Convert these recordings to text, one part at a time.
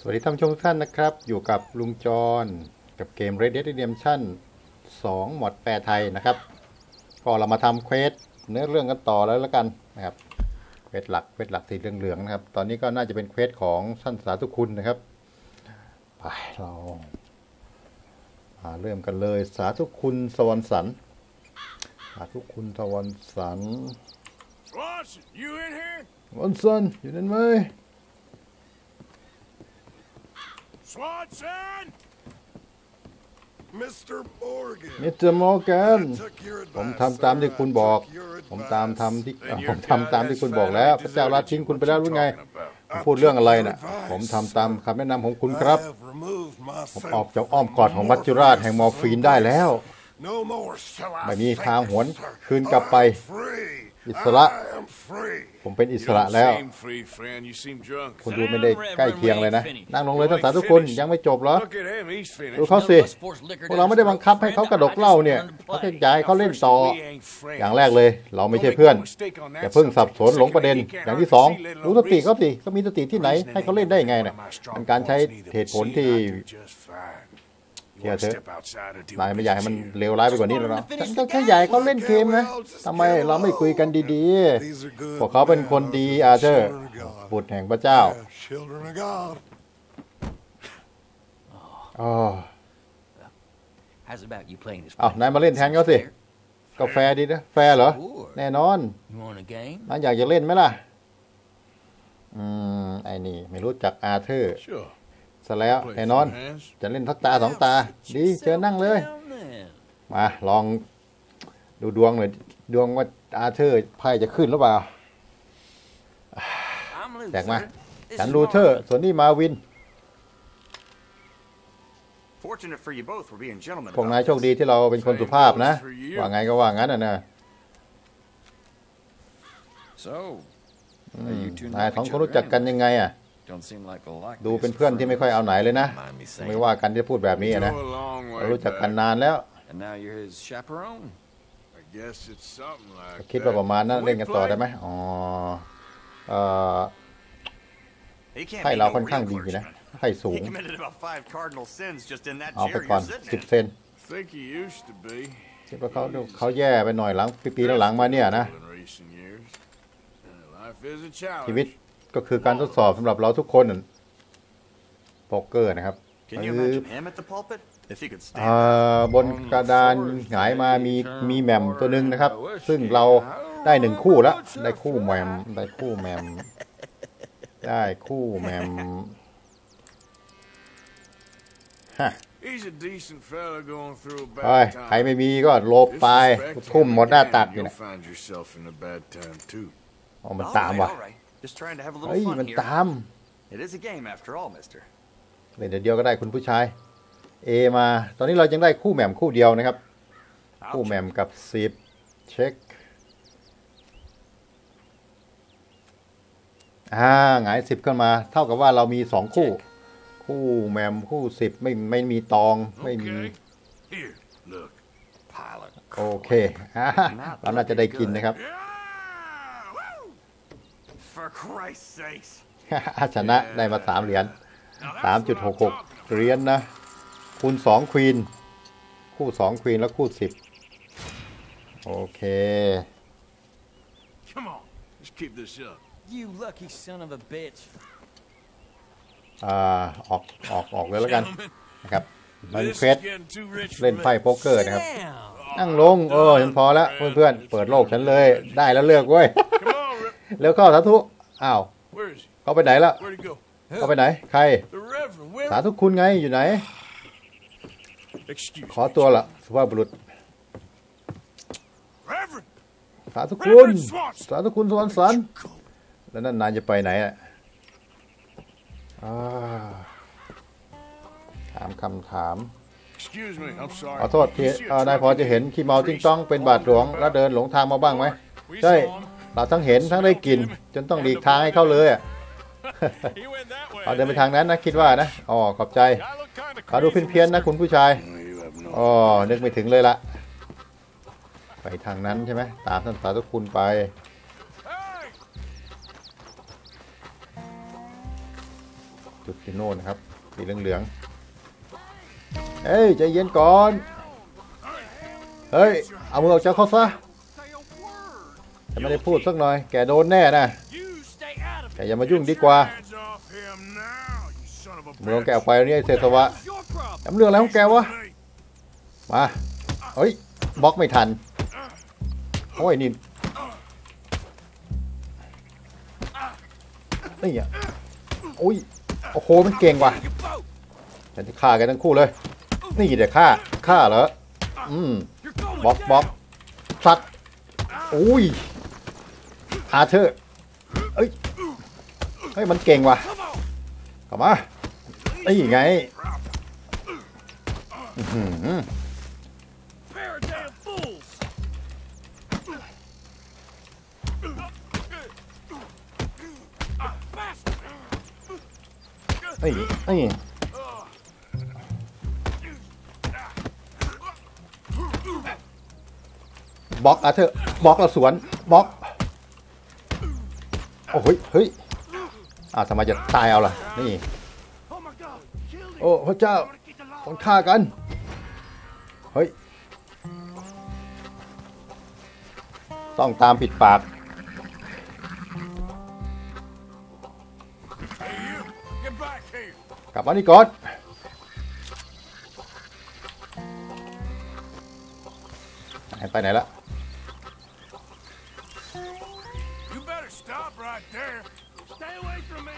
วัสดีท่านผู้ชมทุกท่านนะครับอยู่กับลุงจรกับเกม Red Dead Redemption 2 หมดแปลไทยนะครับก็เรามาทำเควสเนื้อเรื่องกันต่อแล้วกันนะครับเควสหลักสีเหลืองๆนะครับตอนนี้ก็น่าจะเป็นเควสของท่านสาธุคุณนะครับไปเรามาเริ่มกันเลยสาธุคุณสวรรค์สรรสาธุคุณสวรรค์สรรวันสันอยู่นั่นไหม Swanson! Mr. Morgan มิสเตอร์มอร์แกนผมทำตามที่คุณบอกผมทำตามที่คุณบอกแล้วพระเจ้าละทิ้งคุณไปแล้วหรือไงพูดเรื่องอะไรน่ะผมทำตามคำแนะนำของคุณครับผมออกจากอ้อมกอดของมัจจุราชแห่งมอร์ฟีนได้แล้วไม่มีทางหวนคืนกลับไปอิสระผมเป็นอิสระแล้วคุณดูไม่ได้ใกล้เคียงเลยนะนั่งลงเลยท่านสาธุคุณยังไม่จบเหรอดูเขาสิพวกเราไม่ได้บังคับให้เขากระดกเหล้าเนี่ยเขาแค่ย้ายเขาเล่นต่ออย่างแรกเลยเราไม่ใช่เพื่อนอย่าเพิ่งสับสนหลงประเด็นอย่างที่สองรู้สติเขาสิเขามีสติที่ไหนให้เขาเล่นได้ไงเนี่ยเป็นการใช้เหตุผลที่เชื่อเถอะนายไม่อยากให้มันเลวร้ายไปกว่านี้แล้วเนาะฉันก็แค่อยากให้เขาเล่นเกมนะทำไมเราไม่คุยกันดีๆพวกเขาเป็นคนดีอาเธอร์บุตรแห่งพระเจ้าอ๋อนายมาเล่นแทนเขาสิก็แฟร์ดีนะแฟร์เหรอแน่นอนนายอยากจะเล่นไหมล่ะไอ้นี่ไม่รู้จักอาเธอร์ซะแล้วแน่นอนจะเล่นทักตาสองตาดีเชิญนั่งเลยมาลองดูดวงหน่อยดวงว่าอาเธอร์ไพ่จะขึ้นหรือเปล่าแจกมาฉันลูเทอร์ส่วนนี้มาวินพวกนายโชคดีที่เราเป็นคนสุภาพนะว่าไงก็ว่างั้นนะนายสองคนรู้จักกันยังไงอ่ะดูเป็นเพื่อนที่ไม่ค่อยเอาไหนเลยนะไม่ว่ากันที่พูดแบบนี้นะเรารู้จักกันนานแล้วคิดว่าประมาณนั้นเล่นกันต่อได้ไหมอ๋อให้เราค่อนข้างดีนะให้สูงเอาไปก่อน10 เซนคิดว่าเขาแย่ไปหน่อยหลังปีหลังมาเนี่ยนะชีวิตก็คือการทดสอบสำหรับเราทุกคนโป๊กเกอร์นะครับบนกระดานหงายมามีแหม่มตัวหนึ่งนะครับซึ่งเราได้1 คู่แล้วได้คู่แหม่มฮะใครไม่มีก็โลบไปทุ่มหมดหน้าตักอยู่นะอ๋อมันตามว่ะเฮ้ยมันตามเดี๋ยวก็ได้คุณผู้ชายเอมาตอนนี้เรายังได้คู่แหม่มคู่เดียวนะครับคู่แหม่มกับ10เช็คหงาย10ขึ้นมาเท่ากับว่าเรามี2 คู่แหม่มคู่10ไม่มีตองไม่มีโอเคเราน่าจะได้กินนะครับชนะได้มา3 เหรียญ 3.66 เหรียญนะคูณ2 ควีนคู่2 ควีนแล้วคู่10โอเคออกเลยแล้วกันนะครับมันเฟสเล่นไพ่โป๊กเกอร์นะครับนั่งลงฉันพอแล้วเพื่อนเปิดโลกฉันเลยได้แล้วเลือกเว้ยแล้วเข้าสาธุอ้าวเขาไปไหนแล้วเขาไปไหนใครสาธุคุณไงอยู่ไหนขอตัวละสุภาพบุรุษสาธุคุณสวรรค์สรรแล้วนั่นนายจะไปไหนอ่ะถามคำถามขอโทษทีนายพอจะเห็นขี้เมาจิ้งต้องเป็นบาทหลวงแล้วเดินหลงทางมาบ้างไหมใช่เราทั้งเห็นทั้งได้กลิ่นจนต้องหลีกทางให้เขาเลยอ่ะเอาเดินไปทางนั้นนะคิดว่านะขอบใจขอดูเพี้ยนนะคุณผู้ชายนึกไม่ถึงเลยละไปทางนั้นใช่ไหมตามท่านสาธุคุณไป โจุดที่โน่นนะครับสีเหลืองๆเฮ้ยใจเย็นก่อนเฮ้ยเอามือออกจากเขาซะฉันไม่ได้พูดสักหน่อยแกโดนแน่นะแกอย่ามายุ่งดีกว่ามึงลองแกออกไปนี่เศษสวะทำเรื่องอะไรของแกวะมาเฮ้ยบล็อกไม่ทันโอ้ยนี่นี่อ่ะอุ้ยโอ้โหมันเก่งว่ะฉันจะฆ่ากันทั้งคู่เลยนี่เดี๋ยวฆ่าเหรอบล็อกสัตว์อุ้ยอาเธอร์เอ้ยเฮ้ยมันเก่งว่ะกลับมานี่ไงนี่บล็อกอาเธอร์บล็อกแล้วสวนบล็อกโอ้เฮ้ยทำไมจะตายเอาล่ะนี่โอ้พระเจ้าต้องฆ่ากันเฮ้ยต้องตามปิดปากกลับมานี่ก่อนไปไหนละ Stay away from me!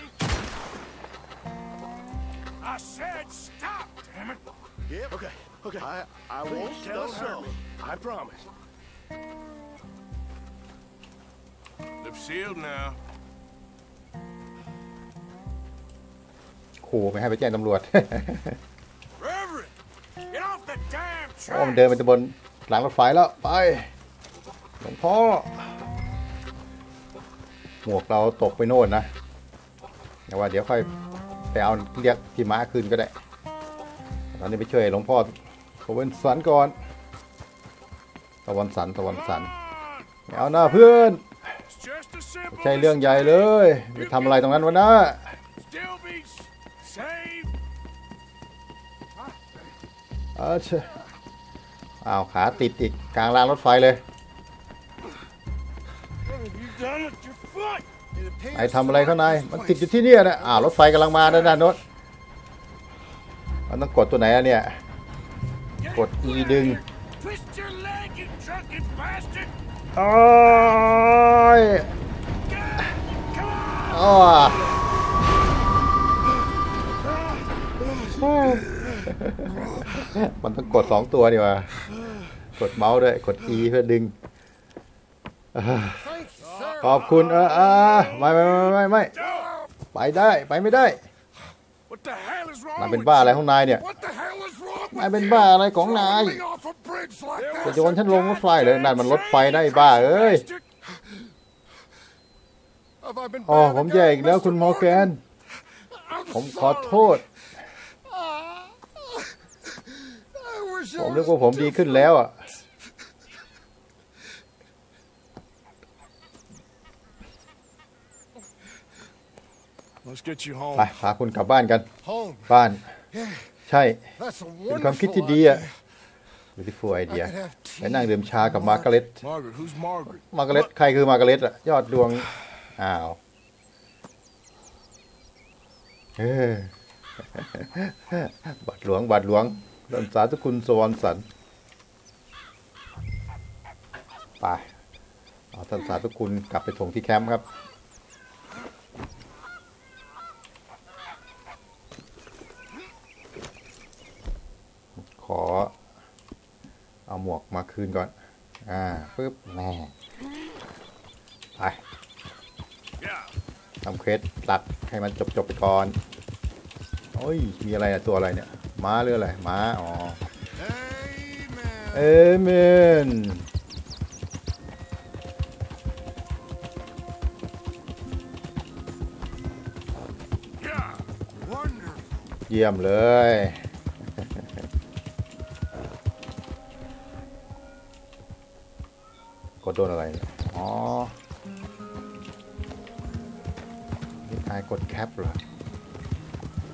I said stop, damn it! Yep. Okay. I won't tell so. I promise. Lip sealed now. ขู่ไม่ให้ไปแจ้งตำรวจ Reverend, get off the damn โอ้ track. มันเดินไปบนหลังรถไฟแล้วไปหลวงพ่อหมวกเราตกไปโน่นนะแต่ว่าเดี๋ยวค่อยไปเอาเรียกพี่ม้าคืนก็ได้ตอนนี้ไปช่วยหลวงพ่อตะวันสันก่อนตะวันสันไม่เอาหน้าเพื่อนไม่ใช่เรื่องใหญ่เลยไปทำอะไรตรงนั้นวะนะอ้าวขาติดอีกกลางรางรถไฟเลยไอ้ทำอะไรข้างในมันติดอยู่ที่นี่นะรถไฟกำลังมาด้านโน้นมันต้องกดตัวไหนอะเนี่ยกด E ดึงโอ้ยมันต้องกด2ตัวดีว่ากดเมาส์ด้วยกด E เพื่อดึงขอบคุณไม่ไปได้ไปไม่ได้นายเป็นบ้าอะไรของนายเนี่ยนายเป็นบ้าอะไรของนายจะโยนฉันลงรถไฟเลยนั่นมันรถไฟได้บ้าเอ้ยผมแย่อีกแล้วคุณมอร์แกนผมขอโทษผมนึกว่าผมดีขึ้นแล้วไปพาคุณกลับบ้านกันบ้านใช่เป็นความคิดที่ดีbeautiful idea ไปนั่งดื่มชากับมาร์กาเร็ตใครคือมาร์กาเร็ตยอดดวงบาทหลวงรักษาทุกคุณสวรรค์สันไปเอาท่านสาธุคุณกลับไปส่งที่แคมป์ครับขอเอาหมวกมาคืนก่อนปึ๊บแม่ไปทำเควสหลักให้มันจบไปก่อนโอ้ยมีอะไรตัวอะไรเนี่ยม้าหรืออะไรม้าเอเมนเยี่ยมเลยกดโดนอะไรนี่นายกดแคปเหรอ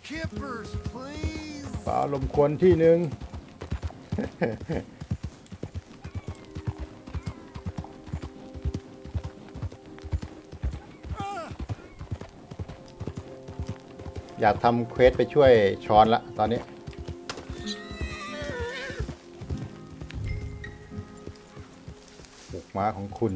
kippers, please. ปลาลมควนที่หนึ่ง อยากทำเควสไปช่วยช้อนละตอนนี้ปลูกม้าของคุณ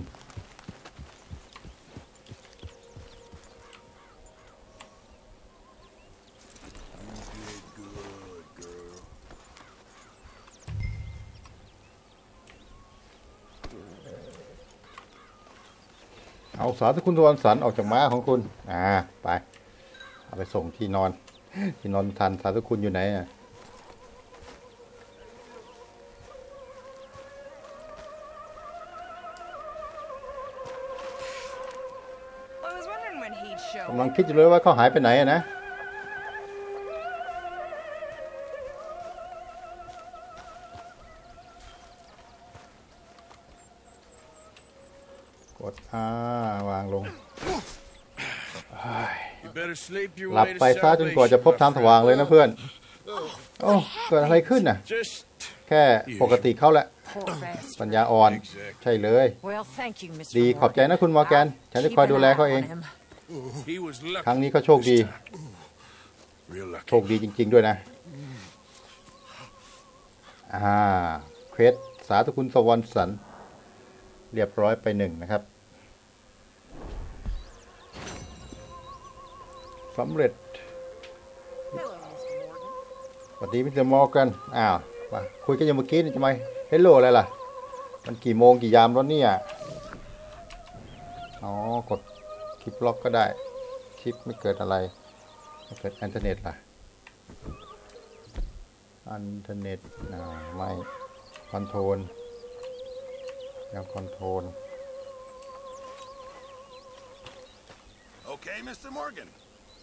เอาสาธุคุณทวนสันออกจากม้าของคุณไปเอาไปส่งที่นอนทันสาธุคุณอยู่ไหนอ่ะ กำลังคิดอยู่เลยว่าเขาหายไปไหนอะนะกดวางลงหลับไปซะจนกว่าจะพบทางสว่างเลยนะเพื่อนโอ้เกิดอะไรขึ้นน่ะแค่ปกติเขาแหละปัญญาอ่อนใช่เลยดีขอบใจนะคุณมอร์แกนฉันจะคอยดูแลเขาเองครั้งนี้เขาโชคดีจริงๆด้วยนะเควสสาธุคุณสวรรค์สันเรียบร้อยไป1นะครับสำเร็จสวัสดีมิสเตอร์มอร์แกนมาคุยกันอย่างเมื่อกี้นี่ทำไมเฮลโลอะไรล่ะมันกี่โมงกี่ยามแล้วเนี่ยกดคลิปล็อกก็ได้คลิปไม่เกิดอะไรไม่เกิดอินเทอร์เน็ตล่ะอินเทอร์เน็ตไม่คอนโทรลแล้วคอนโทรลโอเคมิสเตอร์มอร์แกน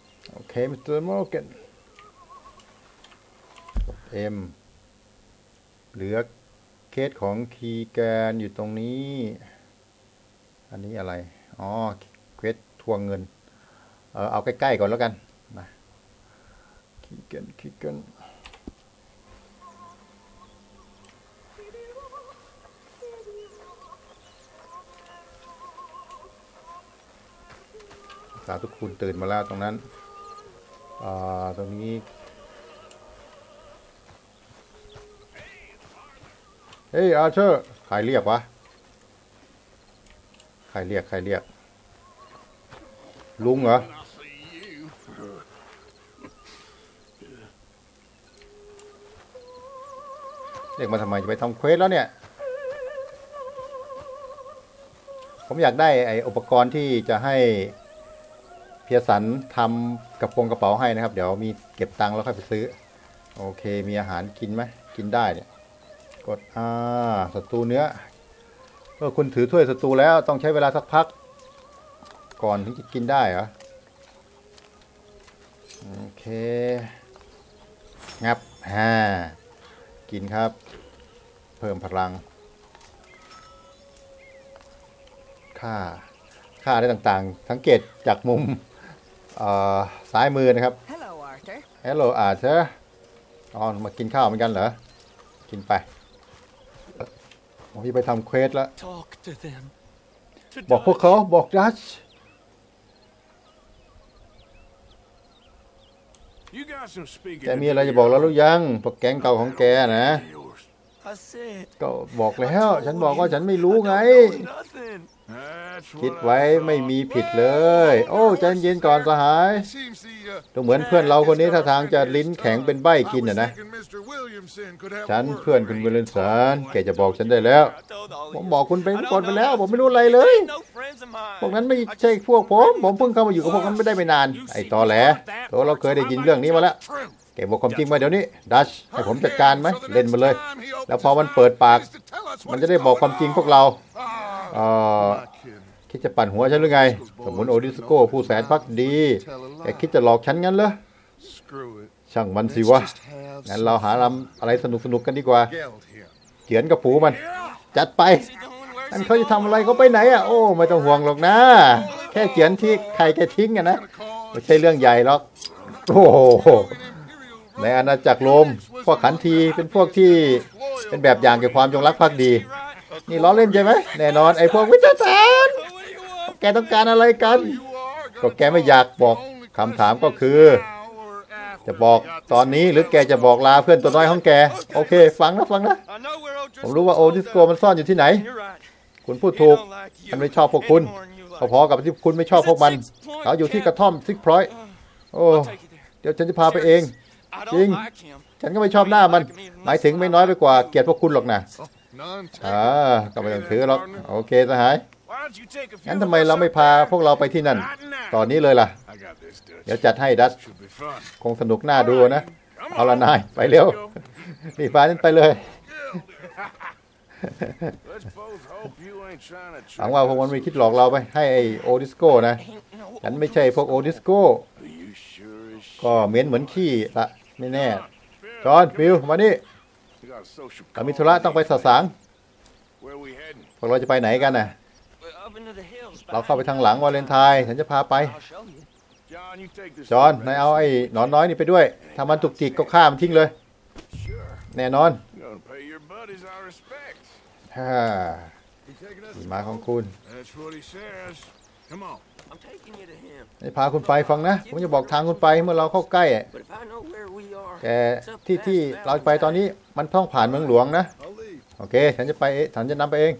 กด M เหลือเคสของคีแกนอยู่ตรงนี้อันนี้อะไรเควสทวงเงินเอาใกล้ๆก่อนแล้วกันนะคีแกนสาธุคุณตื่นมาแล้วตรงนั้นตรงนี้เฮ้ยอาร์เธอร์ใครเรียกวะใครเรียกลุงเหรอเรียกมาทำไมจะไปทำเควสแล้วเนี่ยผมอยากได้อุปกรณ์ที่จะให้เพียสันทำกระเป๋าให้นะครับเดี๋ยวมีเก็บตังค์แล้วค่อยไปซื้อโอเคมีอาหารกินไหมกินได้เนี่ยกดศัตรูเนื้อคุณถือถ้วยศัตรูแล้วต้องใช้เวลาสักพักก่อนถึงจะกินได้เหรอโอเคงับกินครับเพิ่มพลังค่าได้ต่างๆสังเกตจากมุมซ้ายมือนะครับ Hello Arthur มากินข้าวเหมือนกันเหรอกินไปพี่ไปทำเควสแล้วบอกพวกเขาบอกดัชแกมีอะไรจะบอกเราหรือยังพวกแก๊งเก่าของแกนะก็บอกแล้วฉันบอกว่าฉันไม่รู้ไงคิดไว้ไม่มีผิดเลยโอ้ใจเย็นก่อนสหายดูเหมือนเพื่อนเราคนนี้ท่าทางจะลิ้นแข็งเป็นใบ้กินนะฉันเพื่อนคุณวิลเลนสันแกจะบอกฉันได้แล้วผมบอกคุณไปก่อนไปแล้วผมไม่รู้อะไรเลยพวกนั้นไม่ใช่พวกผมเพิ่งเข้ามาอยู่กับพวกนั้นไม่ได้ไม่นานไอ้ตอแหลเราเคยได้ยินเรื่องนี้มาแล้วแกบอกความจริงมาเดี๋ยวนี้ดัชให้ผมจัดการไหมเล่นมาเลยแล้วพอมันเปิดปากมันจะได้บอกความจริงพวกเราคิดจะปั่นหัวฉันหรือไงสมุนโอดิสโก้ผู้แสนพักดีแกคิดจะหลอกฉันงั้นเหรอช่างมันสิวะงั้นเราหาอะไรสนุกกันดีกว่าเขียนกับผูมันจัดไปนั่นเขาจะทำอะไรเขาไปไหนโอ้ไม่ต้องห่วงหรอกนะแค่เขียนที่ใครแกทิ้งนะไม่ใช่เรื่องใหญ่หรอกโอ้โหในอาณาจักรโรมพวกขันทีเป็นพวกที่เป็นแบบอย่างแก่ความจงรักภักดีนี่ล้อเล่นใช่ไหมแน่นอนไอ้พวกวิจารณ์แกต้องการอะไรกันก็แกไม่อยากบอกคำถามก็คือจะบอกตอนนี้หรือแกจะบอกลาเพื่อนตัวน้อยของแกโอเคฟังนะผมรู้ว่าโอดิสโกมันซ่อนอยู่ที่ไหนคุณพูดถูกมันไม่ชอบพวกคุณพอๆกับที่คุณไม่ชอบพวกมันเขาอยู่ที่กระท่อมซิกพรอยโอ้เดี๋ยวฉันจะพาไปเองจริงฉันก็ไม่ชอบหน้ามันหมายถึงไม่น้อยไปกว่าเกลียดพวกคุณหรอกนะก็ไม่ต้องถือหรอกโอเคสหายงั้นทำไมเราไม่พาพวกเราไปที่นั่นตอนนี้เลยล่ะเดี๋ยวจัดให้ดัชคงสนุกน่าดูนะเอาละนายไปเร็วนี่ฟ้านั่นไปเลยหวังว่าพวกมันไม่คิดหลอกเราไปให้ไอโอดิสโก้นะฉันไม่ใช่พวกโอดิสโก้ก็เหมือนขี้ละไม่แน่จอห์นฟิลมานี่เรามีธุระต้องไปสะสางพวกเราจะไปไหนกันน่ะเราเข้าไปทางหลังวาเลนไทน์ฉันจะพาไปจอห์นนายเอาไอ้หนอนน้อยนี่ไปด้วยถ้ามันตุกติกก็ฆ่ามันทิ้งเลยแน่นอนนี่มาของคุณให้พาคุณไปฟังนะผมจะบอกทางคุณไปเมื่อเราเข้าใกล้แต่ที่เราไปตอนนี้มันต้องผ่านเมืองหลวงนะโอเคฉันจะนำไปเอง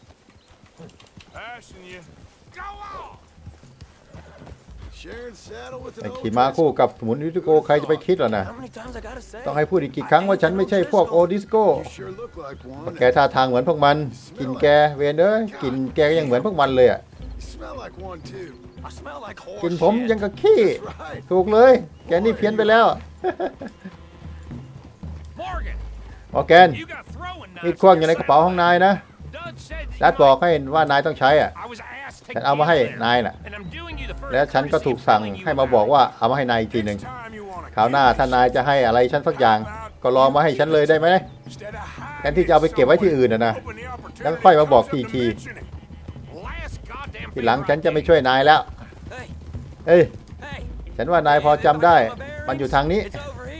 ไอ้ขี่ม้าคู่กับสมุนวิทโกใครจะไปคิดล่ะนะต้องให้พูดอีกกี่ครั้งว่าฉันไม่ใช่พวกโอดิสโก้แกท่าทางเหมือนพวกมันกินแกเวนกินแกก็ยังเหมือนพวกมันเลยอ่ะกินผมยังกับขี้ถูกเลยแกนี่เพี้ยนไปแล้วมอร์แกนมีดขว้างอยู่ในกระเป๋าของนายนะดัดบอกให้ว่านายต้องใช้อ่ะฉันเอามาให้นายน่ะและฉันก็ถูกสั่งให้มาบอกว่าเอามาให้นายอีกทีหนึ่งคราวหน้าถ้านายจะให้อะไรฉันสักอย่างก็ลองมาให้ฉันเลยได้ไหมแทนที่จะเอาไปเก็บไว้ที่อื่นนะแล้วค่อยมาบอกทีทีหลังฉันจะไม่ช่วยนายแล้วเฮ้ยฉันว่านายพอจำได้มันอยู่ทางนี้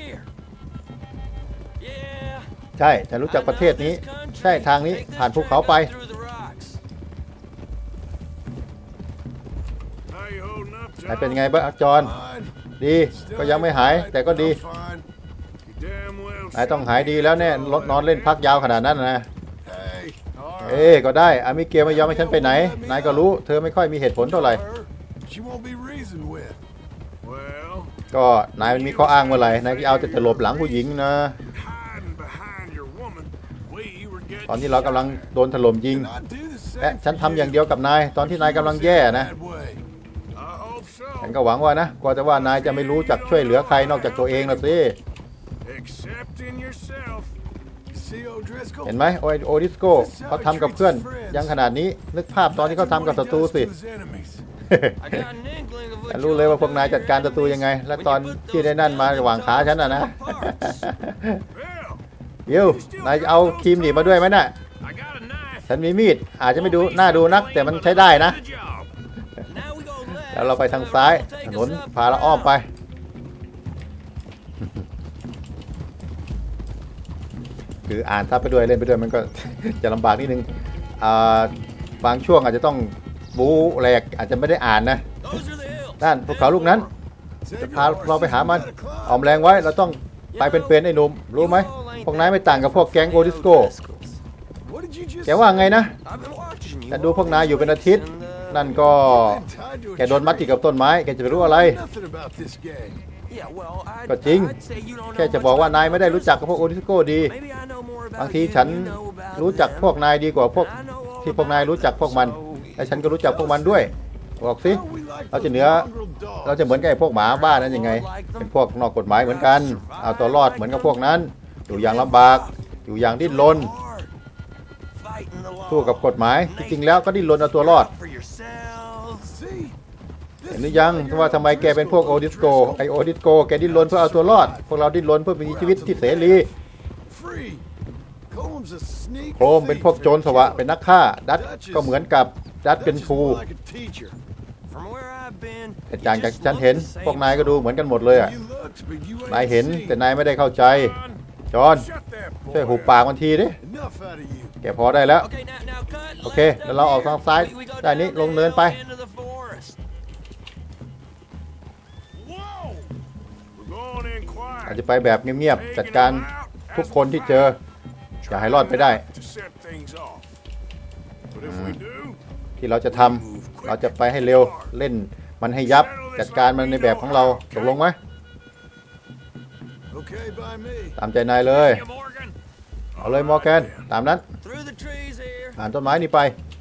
ใช่ฉันรู้จักประเทศนี้ใช่ทางนี้ผ่านภูเขาไปนายเป็นไงบ้างจอห์นดีก็ยังไม่หายแต่ก็ดีนายต้องหายดีแล้วแน่นอนเล่นพักยาวขนาดนั้นนะก็ได้อามิเกลไม่ยอมให้ฉันไปไหนนายก็รู้เธอไม่ค่อยมีเหตุผลเท่าไหร่ก็นายมีข้ออ้างเมื่อไหร่นายก็เอาแต่จะหลบหลังผู้หญิงนะตอนที่เรากำลังโดนถล่มยิงและฉันทำอย่างเดียวกับนายตอนที่นายกำลังแย่นะฉันก็หวังว่านะกลัวแต่ว่านายจะไม่รู้จักช่วยเหลือใครนอกจากตัวเองนะสิเห็นไหมโอดิสโก้เขาทำกับเพื่อนยังขนาดนี้นึกภาพตอนที่เขาทำกับศัตรูสิฉันรู้เลยว่าพวกนายจัดการศัตรูยังไงและตอนที่ได้นั่นมาระหว่างขาฉันนะนายจะเอาครีมหนีบมาด้วยไหมน่ะฉันมีมีดอาจจะไม่ดูน่าดูนักแต่มันใช้ได้นะแล้วเราไปทางซ้ายถนนพาเราอ้อมไปคืออ่านทับไปด้วยเล่นไปด้วยมันก็ จะลำบากนิดนึงบางช่วงอาจจะต้องบู๊แหลกอาจจะไม่ได้อ่านนะด้านภูเขาลูกนั้นจะพาเราไปหามันออมแรงไว้เราต้องไปเป็นไอ้หนุ่มรู้ไหมพวกนายไม่ต่างกับพวกแก๊งโอดิสโก้แกว่าไงนะฉันดูพวกนายอยู่เป็นอาทิตย์นั่นก็แกโดนมัดติดกับต้นไม้แกจะไปรู้อะไรก็จริงแค่จะบอกว่านายไม่ได้รู้จักกับพวกโอดิสโก้ดีบางทีฉันรู้จักพวกนายดีกว่าพวกที่พวกนายรู้จักพวกมันและฉันก็รู้จักพวกมันด้วยบอกสิเราจะเหมือนกับพวกหมาบ้านนั้นยังไงเป็นพวกนอกกฎหมายเหมือนกันเอาตัวรอดเหมือนกับพวกนั้นอยู่อย่างลำบากอยู่อย่างดิ้นรนสู้กับกฎหมายจริงๆแล้วก็ดิ้นรนเอาตัวรอดเห็นหรือยังว่าทำไมแกเป็นพวกโอดิสโก้แกดิ้นรนเพื่อเอาตัวรอดพวกเราดิ้นรนเพื่อมีชีวิตที่เสรีโครมเป็นพวกโจรสวะเป็นนักฆ่าดัตก็เหมือนกับดัตเป็นครูแต่จากฉันเห็นพวกนายก็ดูเหมือนกันหมดเลยอ่ะ You looked, but you นาย ain't เห็น seen. แต่นายไม่ได้เข้าใจจอห์น Shut that ช่วย boy หุบปากมันทีดิ up. Enough out of you. แกพอได้แล้ว โอเคแล้วเราออกทางซ้ายด้านนี้ลงเนินไป Whoa! We're going in อาจ quiet. จะไปแบบเงียบๆจัดการทุกคนที่เจออย่าให้รอดไปได้ To set things off. But if we do, ที่เราจะทำเราจะไปให้เร็วเล่นมันให้ยับจัดการมันในแบบของเราตกลงไหม okay by me. ตามใจนายเลย เอาเลยมอร์แกนตามนั้นผ่านต้นไม้นี่ไป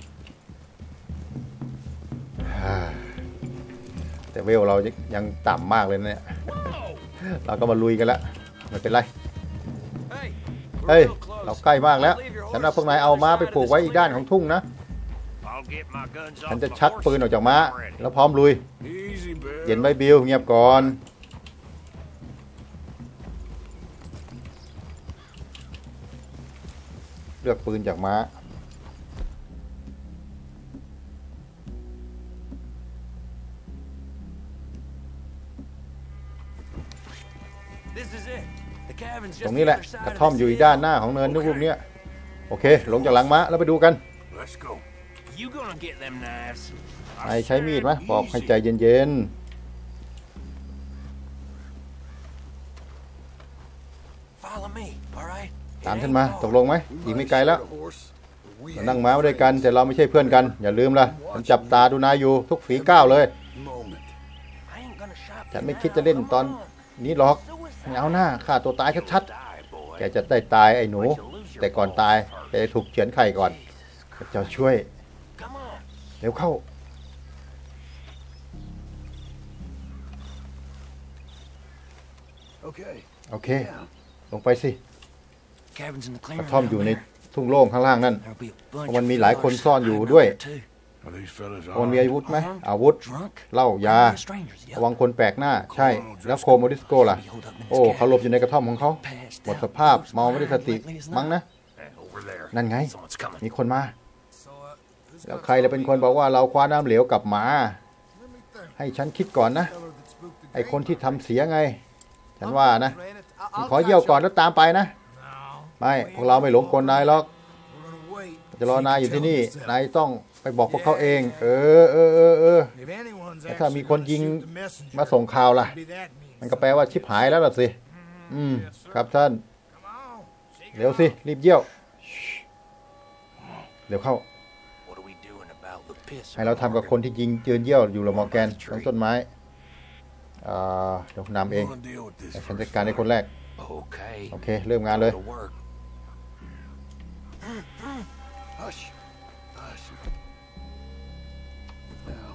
แต่เวลเรายังต่ำมากเลยนะเนี่ย เราก็มาลุยกันแล้วไม่เป็นไรเฮ้ยเราใกล้มากแล้วฉันว่าพวกนายเอาม้าไปผูกไว้อีกด้านของทุ่งนะฉันจะชักปืนออกจากม้าแล้วพร้อมลุย Easy, Bill. เย็นไว้บิลเงียบก่อนเลือกปืนจากม้าตรงนี้แหละกระท่อมอยู่อีกด้านหน้าของเนินลูกเนี้ยโอเคลงจากหลังม้าแล้วไปดูกัน Let's go. นายใช้มีดไหมบอกให้ใจเย็นๆตามฉันมาตกลงไหมอีกไม่ไกลแล้วเรานั่งม้ามาด้วยกันแต่เราไม่ใช่เพื่อนกันอย่าลืมล่ะฉันจับตาดูนายอยู่ทุกฝีก้าวเลย Moment. ฉันไม่คิดจะเล่นตอนนี้หรอกไม่เอาหน้าฆ่าตัวตายชัดๆแกจะได้ตายไอ้หนูแต่ก่อนตายแกจะถูกเฉือนไข่ก่อนจะช่วยเร็วเข้า Okay. โอเคลงไปสิกระท่อมอยู่ในทุ่งโล่งข้างล่างนั่นมันมีหลายคนซ่อนอยู่ด้วย Are these fellas มันมี armed? อาวุธไหมอาวุธเหล้ายาระวังคนแปลกหน้าใช่แล้วโคโมดิสโกล่ะโอ้เขาหลบอยู่ในกระท่อมของเขาหมดสภาพเมาไม่ได้สติมั้งนะนั่นไงมีคนมาแล้วใครจะเป็นคนบอกว่าเราคว้าน้ำเหลวกลับมาให้ฉันคิดก่อนนะไอคนที่ทำเสียไงฉันว่านะขอเยี่ยวก่อนแล้วตามไปนะไม่พวกเราไม่หลงกลนายหรอกจะรอนายอยู่ที่นี่นายต้องไปบอกพวกเขาเองถ้ามีคนยิงมาส่งข่าวล่ะมันก็แปลว่าชิบหายแล้วล่ะสิครับท่านเร็วสิรีบเยี่ยวเร็วเข้าให้เราทำกับคนที่ยิงยืนเยี่ยวอยู่หรอมอร์แกนตรงต้นไม้เดี๋ยวนำเองแต่ฉันจัดการในคนแรกโอเคเริ่มงานเลย Hush. Hush. Now.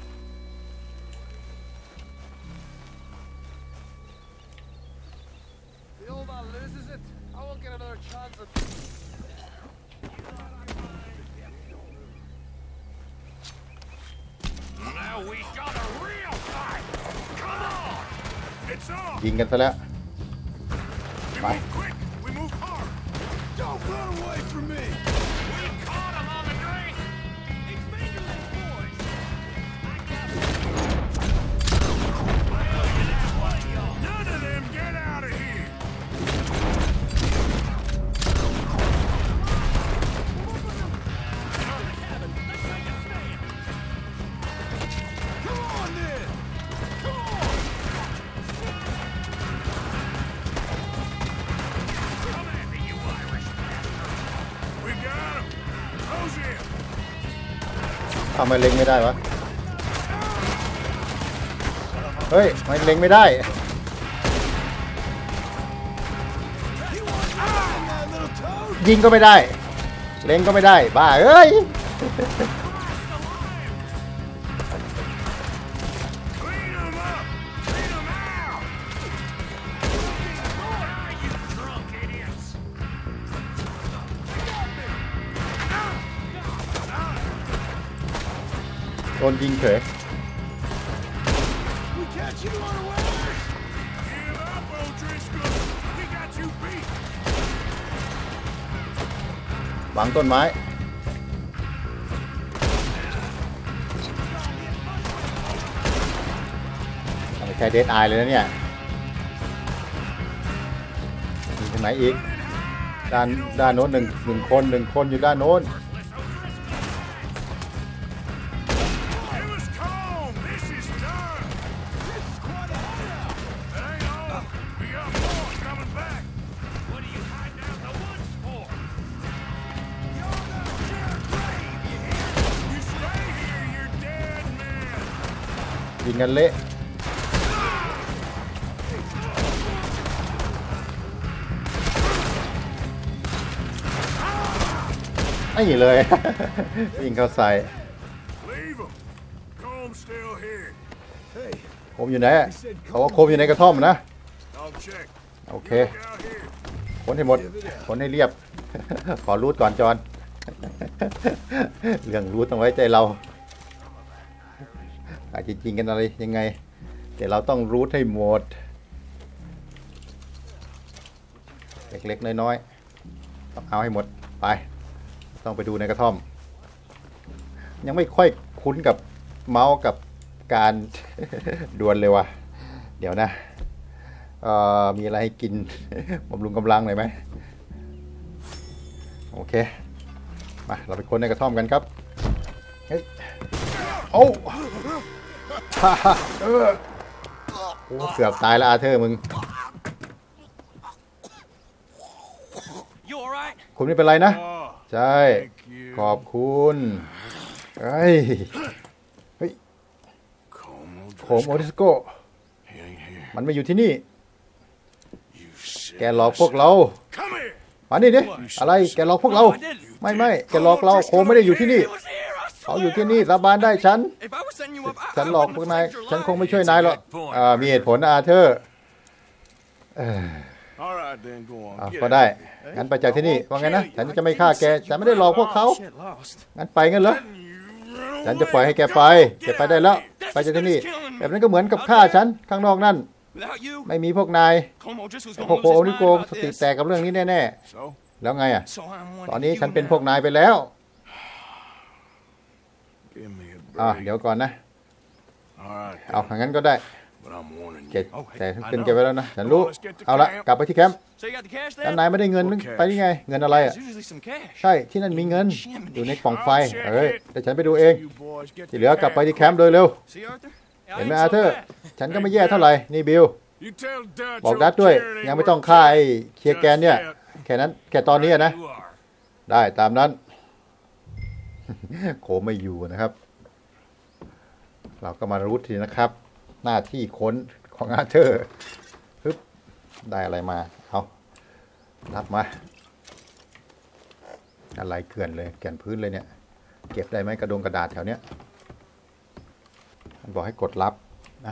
The old man loses it. I won't get another chance at. Now we got a real fight. Come on. It's on. ยิงกันซะแล้ว We move quick. We move hard. Don't run away from me. We caught him on the drink. It's Fingerless boys. None of them get out of here. Come on then. Come on. Come at me, you Irish bastard. We got him. Close in. ทำไมเล็งไม่ได้วะเฮ้ยทำไมเล็งไม่ได้ That little toad. ยิงก็ไม่ได้เล็งก็ไม่ได้บ้าเอ้ย Clean him up. Clean him out. You drunk idiots. โดนยิงเฉย We catch you unawares. Give up, O'Driscoll. We got you beat. ฝังต้นไม้แค่เดดไอเลยนะเนี่ยมีทางไหนอีกด้านโน้นหนึ่งคนอยู่ด้านโน้น It was calm. This is done. That ain't all. We got more coming back. What are you hiding out in the woods for? You're not your grave, you hear? You stay here, you're dead man. ยิงกันเละไม่เลย ยิงเข้าใส่ Leave him. Comb's still here. Hey, โคมอยู่ไหนเขาว่าโคมอยู่ในกระท่อมนะ I'll check. โอเค Look out here. ขนให้หมดขนให้เรียบ ขอรูทก่อนจอน เรื่องรูทต้องไว้ใจเราอาจจะจริงกันอะไรยังไงแต่เราต้องรูทให้หมดเล็กๆน้อยๆต้องเอาให้หมดไปต้องไปดูในกระท่อมยังไม่ค่อยคุ้นกับเมาส์กับการ ดวลเลยว่ะเดี๋ยวนะมีอะไรให้กิน บำรุงกำลังหน่อยไหมโอเคมาเราไปค้นในกระท่อมกันครับเฮ้ยโอ้ฮ่าฮ่าโอ้เกือบตายแล้วอาเธอร์มึง You all right? คุณไม่เป็นไรนะ Oh, ใช่ thank you. ขอบคุณเฮ้ย Como โคมโอริสโก He ain't here. มันไม่อยู่ที่นี่ You แกหลอกพวกเรา Come here. มานี่ดิอะไรแกหลอกพวกเรา ไม่แกหลอกเราโคมไม่ได้อยู่ที่นี่ He was here, I เขา swear. อยู่ที่นี่สาบานได้ฉัน If I was setting you up, I ฉันหลอก wouldn't พวก have นาย saved your ฉัน life. คงไม่ช่วยนายหรอกมีเหตุผลอาเธอร์ All right, then go on. ก็ได้งั้นไปจากที่นี่ว่าไงนะฉันจะไม่ฆ่าแกฉันไม่ได้หลอกพวกเขา Shit, lost. งั้นไปงั้นเหรอฉันจะปล่อยให้แกไปแกไปได้แล้วไปจากที่นี่แบบนั้นก็เหมือนกับฆ่าฉันข้างนอกนั่น Without you, ไม่มีพวกนาย Como just was พวก gonna โค lose โอ his นิ mind โก about สติ this. แตกกับเรื่องนี้แน่ So, ๆแล้วไงอ่ะ So I'm one ตอน of นี้ you ฉันเป็น now. พวกนายไปแล้ว give me a เดี๋ยว break. ก่อนนะ All right, เอาอย่างนั้นก็ได้ but I'm warning แก you. แต่เป็นแกไว้แล้วนะฉันรู้เอาละกลับไปที่แคมป์ So you got the cash แล้ว then? นายไม่ได้เงินไปนี่ไงเงินอะไรอ่ะ There's usually some cash. ใช่ที่นั่นมีเงินอยู่ในกล่องไฟแต่ฉันไปดูเอง You boys get ที่เหลือกลับไปที่แคมป์โดยเร็ว See, Arthur? เห็นไหมอาเธอร์ฉันก็ไม่แย่เท่าไหร่นี่บิล You tell Dutch บอกดัดด้วยยังไม่ต้องฆ่าไอ้เคลียร์แกนเนี่ยแค่นั้นแค่ตอนนี้นะ you are. ได้ตามนั้น โคไม่อยู่นะครับ เราก็มารู้ทีนะครับ หน้าที่ค้นของอาเธอร์ฮึบได้อะไรมาเอารับมาอะไรเกลื่อนเลยแก่นพื้นเลยเนี่ย เก็บได้ไหมกระดาษแถวเนี้ยมันบอกให้กดรับนะ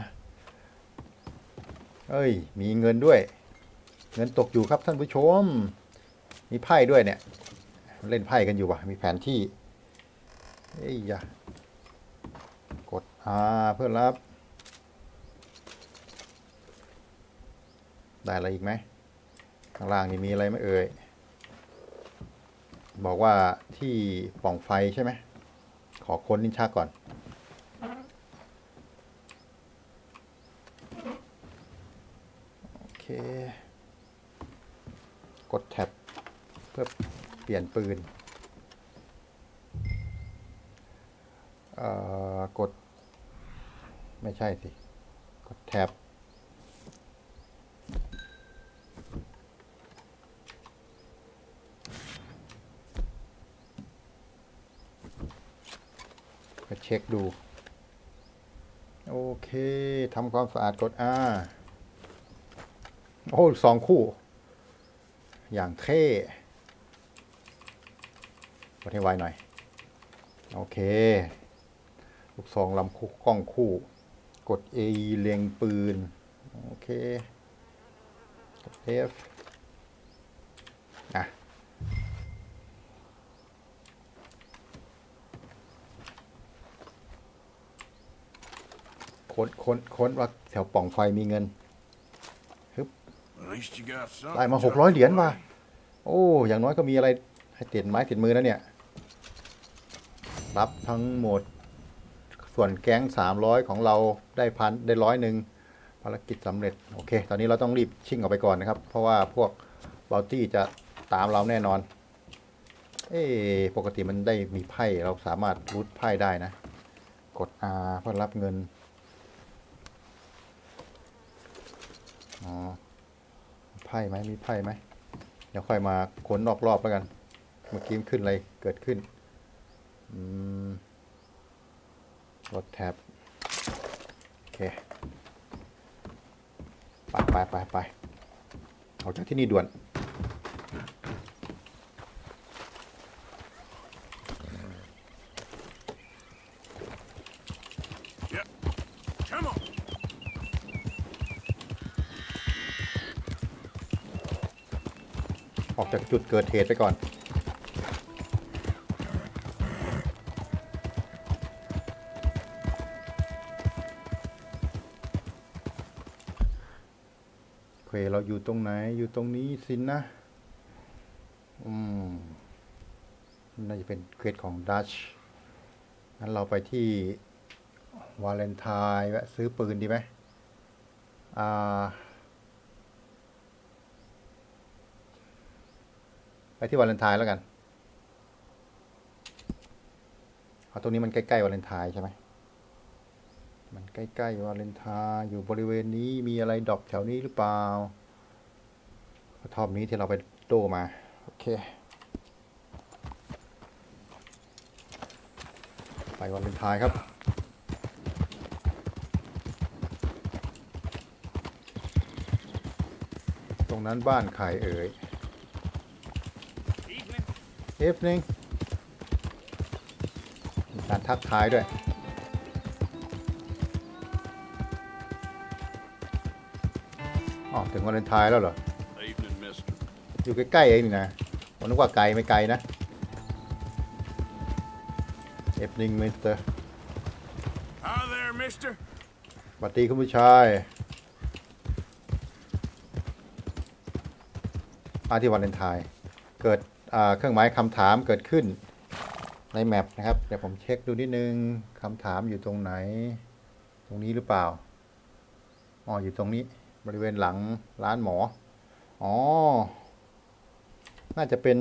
เอ้ยมีเงินด้วย เงินตกอยู่ครับท่านผู้ชมมีไพ่ด้วยเนี่ยเล่นไพ่กันอยู่ว่ะมีแผนที่เอ้ยอย่ากดเพื่อรับได้อะไรอีกไหมข้างล่างนี่มีอะไรไหมเอ่ยบอกว่าที่ปล่องไฟใช่ไหมขอค้นลิ้นชักก่อนโอเคกดแท็บเพื่อเปลี่ยนปืนกดไม่ใช่สิกดแท็บก็เช็คดูโอเคทำความสะอาดกดโอ้2 คู่อย่างเท่กดให้ไวหน่อยโอเคลูกซองลำคู่กล้องคู่กด A เล็งปืนโอเคกด F ค้นว่าแถวปล่องไฟมีเงิน At least you got something. ได้มา600 เหรียญว่ะโอ้อย่างน้อยก็มีอะไรให้ติดไม้ติดมือนะเนี่ยรับทั้งหมดส่วนแก๊ง300ของเราได้100 ภารกิจสำเร็จโอเคตอนนี้เราต้องรีบชิ่งออกไปก่อนนะครับเพราะว่าพวกบอลตี้จะตามเราแน่นอนปกติมันได้มีไพ่เราสามารถรูทไพ่ได้นะกด R เพื่อรับเงินไพ่ไหมมีไพ่ไหมเดี๋ยวค่อยมาค้นนอกรอบแล้วกันเมื่อกี้ขึ้นอะไรเกิดขึ้นกดแท็บโอเคไปออกจากที่นี่ด่วน Come on. ออกจากจุดเกิดเหตุไปก่อนโอเคเราอยู่ตรงไหนอยู่ตรงนี้สินะน่าจะเป็นเควสของดัชงั้นเราไปที่วาเลนไทน์แวะซื้อปืนดีไหมไปที่วาเลนไทน์แล้วกันเอาตรงนี้มันใกล้ๆวาเลนไทน์ใช่ไหมมันใกล้ๆวาเลนไทน์อยู่บริเวณนี้มีอะไรดรอปแถวนี้หรือเปล่ากระท่อมนี้ที่เราไปโดมาโอเคไปวาเลนไทน์ครับตรงนั้นบ้านใครเอ่ยEvening มีการทักทายด้วยถึงวาเลนไทน์แล้วเหรอ Evening, mister. อยู่ใกล้ๆเองนี่นะผมนึกว่าไกลไม่ไกลนะ Evening Mister Hi there, mister. สวัสดีคุณผู้ชายมาที่วาเลนไทน์เกิดเครื่องหมายคำถามเกิดขึ้นในแมปนะครับเดี๋ยวผมเช็คดูนิดนึงคำถามอยู่ตรงไหนตรงนี้หรือเปล่าอยู่ตรงนี้บริเวณหลังร้านหมอน่าจะเป็น